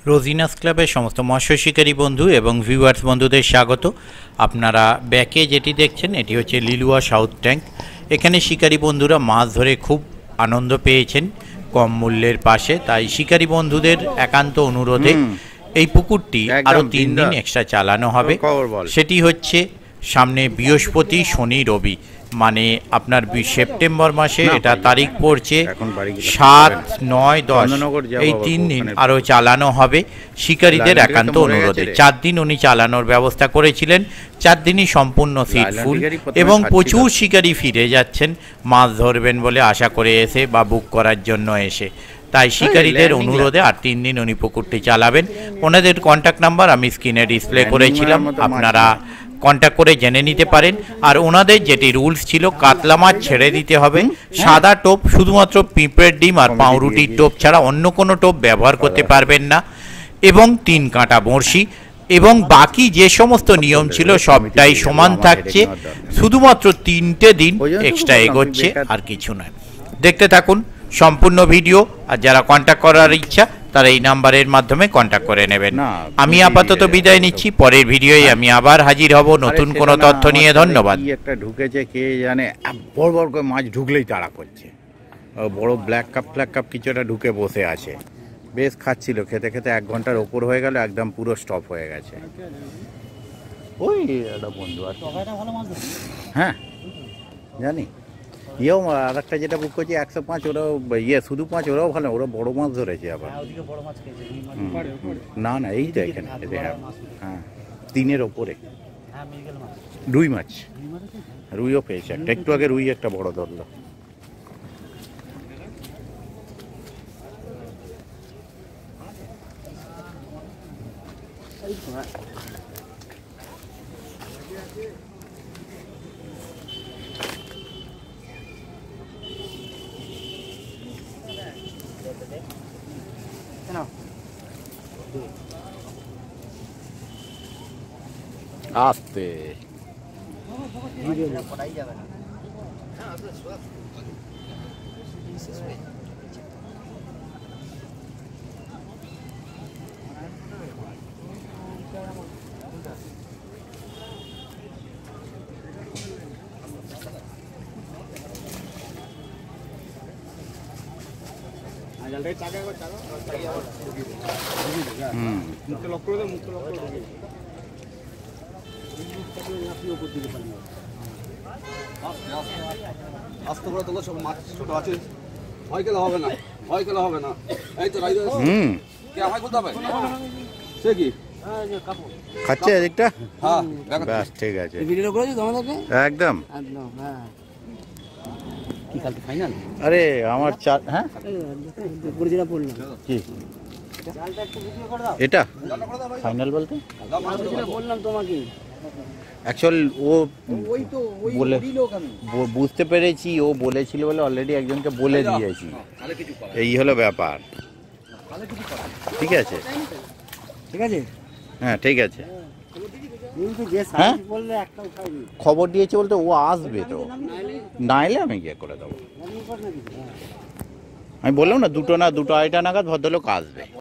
রোজিনাস ক্লাবের সমস্ত মৎস্য শিকারী বন্ধু এবং ভিউয়ার্স বন্ধুদের স্বাগত। আপনারা ব্যাকে যেটি দেখছেন এটি হচ্ছে লিলুয়া সাউথ ট্যাঙ্ক। এখানে শিকারী বন্ধুরা মাছ ধরে খুব আনন্দ পেয়েছেন কম মূল্যের পাশে। তাই শিকারী বন্ধুদের একান্ত অনুরোধে এই পুকুরটি আরও 3 দিন এক্সট্রা চালানো হবে। সেটি হচ্ছে সামনে বৃহস্পতি, শনি, রবি, মানে আপনার সেপ্টেম্বর মাসে এটা তারিখ পড়ছে 7, 9, 10, এই 3 দিন আরও চালানো হবে শিকারীদের একান্ত অনুরোধে। 4 দিন উনি চালানোর ব্যবস্থা করেছিলেন। 4 দিনই সম্পূর্ণ সিট ফুল এবং প্রচুর শিকারী ফিরে যাচ্ছেন মাছ ধরবেন বলে আশা করে এসে বা বুক করার জন্য এসে। তাই শিকারীদের অনুরোধে আর 3 দিন উনি পুকুরটি চালাবেন। ওনাদের কন্ট্যাক্ট নাম্বার আমি স্ক্রিনে ডিসপ্লে করেছিলাম, আপনারা কন্ট্যাক্ট করে জেনে নিতে পারেন। আর ওনাদের যেটি রুলস ছিল, কাতলা মাছ ছেড়ে দিতে হবে, সাদা টোপ, শুধুমাত্র পিঁপড়ের ডিম আর পাউরুটির টোপ ছাড়া অন্য কোনো টোপ ব্যবহার করতে পারবেন না, এবং 3 কাঁটা বড়শি, এবং বাকি যে সমস্ত নিয়ম ছিল সবটাই সমান থাকছে। শুধুমাত্র 3টে দিন এক্সট্রা এগোচ্ছে, আর কিছু নয়। দেখতে থাকুন সম্পূর্ণ ভিডিও। আর যারা কন্ট্যাক্ট করার ইচ্ছা তারা এই নাম্বারের মাধ্যমে কন্ট্যাক্ট করে নেবেন। আমি আপাতত বিদায় নিচ্ছি, পরের ভিডিওয় আমি আবার হাজির হব নতুন কোনো তথ্য নিয়ে। ধন্যবাদ। একটা ঢুকেছে কে জানে, বড় বড় করে মাছ ঢুকলেই তাড়া করছে। বড় ব্ল্যাক কাপ কিছু একটা ঢুকে বসে আছে, বেশ খাচ্ছিল, খেতে খেতে 1 ঘন্টার ওপর হয়ে গেল, একদম পুরো স্টপ হয়ে গেছে। ওই একটা বন্ধু আছে, হ্যাঁ জানি। ইয়েও আর একটা যেটা বুক করছি 105, ওরাও শুধু 5, ওরাও ভালো, ওরা বড় মাছ ধরেছে আবার। না এইটা এখানে, হ্যাঁ 3-এর ওপরে রুই মাছ, রুইও পেয়েছে একটা, একটু আগে রুই একটা বড় ধরলো। আস্তে আস্তে করে তোলো, সব মাছ ছোট আছে, ভয় খেলে হবে না, ভয় খেলে হবে না। এই তো রাইড কে আমায় বলতে হবে, সে কি খাচ্ছে এদিকটা? হ্যাঁ ব্যাস ঠিক আছে, ভিডিও করেছি তোমাদেরকে একদম একদম। হ্যাঁ কি কালকে ফাইনাল? আরে আমার হ্যাঁ পরিচিতা পড়লাম কি এটা ফাইনাল বলতে বললাম তোমাকে। অ্যাকচুয়াল ও বলে বুঝতে পেরেছি, ও বলেছিল বলে অলরেডি একজনকে বলে দিয়েছি, এই হলো ব্যাপার। ঠিক আছে ঠিক আছে, হ্যাঁ ঠিক আছে। হ্যাঁ খবর দিয়েছে বলতে ও আসবে তো, না এলে আমি গিয়ে করে দেবো। আমি বললাম না 2টো না 2:30 নাগাদ ভদ্রলোক আসবে।